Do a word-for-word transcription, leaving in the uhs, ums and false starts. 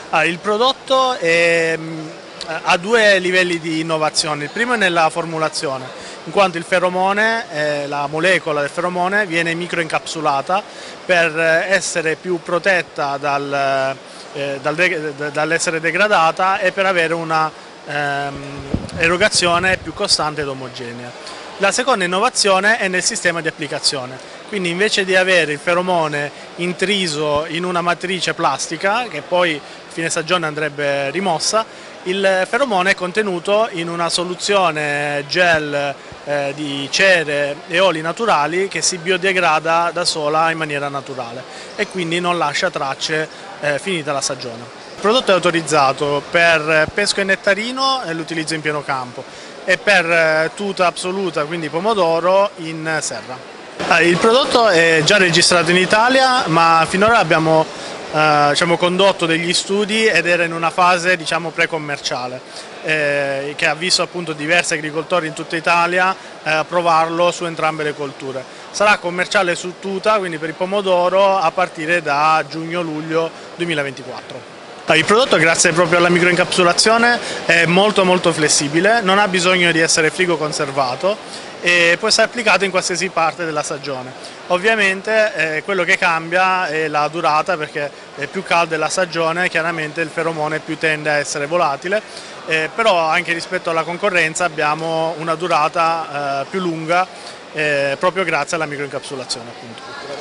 Ah, il prodotto è, ha due livelli di innovazione. Il primo è nella formulazione, in quanto il feromone, eh, la molecola del feromone, viene microincapsulata per essere più protetta dal, eh, dal de dall'essere degradata e per avere una ehm, erogazione più costante ed omogenea. La seconda innovazione è nel sistema di applicazione, quindi invece di avere il feromone intriso in una matrice plastica, che poi a fine stagione andrebbe rimossa, il feromone è contenuto in una soluzione gel eh, di cere e oli naturali che si biodegrada da sola in maniera naturale e quindi non lascia tracce eh, finita la stagione. Il prodotto è autorizzato per pesco e nettarino e l'utilizzo in pieno campo e per tuta assoluta, quindi pomodoro, in serra. Il prodotto è già registrato in Italia, ma finora abbiamo eh, diciamo, condotto degli studi ed era in una fase diciamo, pre-commerciale, eh, che ha visto appunto diversi agricoltori in tutta Italia eh, provarlo su entrambe le colture. Sarà commerciale su tuta, quindi per il pomodoro, a partire da giugno-luglio duemilaventiquattro. Il prodotto, grazie proprio alla microincapsulazione, è molto molto flessibile, non ha bisogno di essere frigo conservato e può essere applicato in qualsiasi parte della stagione. Ovviamente eh, quello che cambia è la durata, perché è più calda la stagione, chiaramente il feromone più tende a essere volatile, eh, però anche rispetto alla concorrenza abbiamo una durata eh, più lunga eh, proprio grazie alla microincapsulazione, appunto.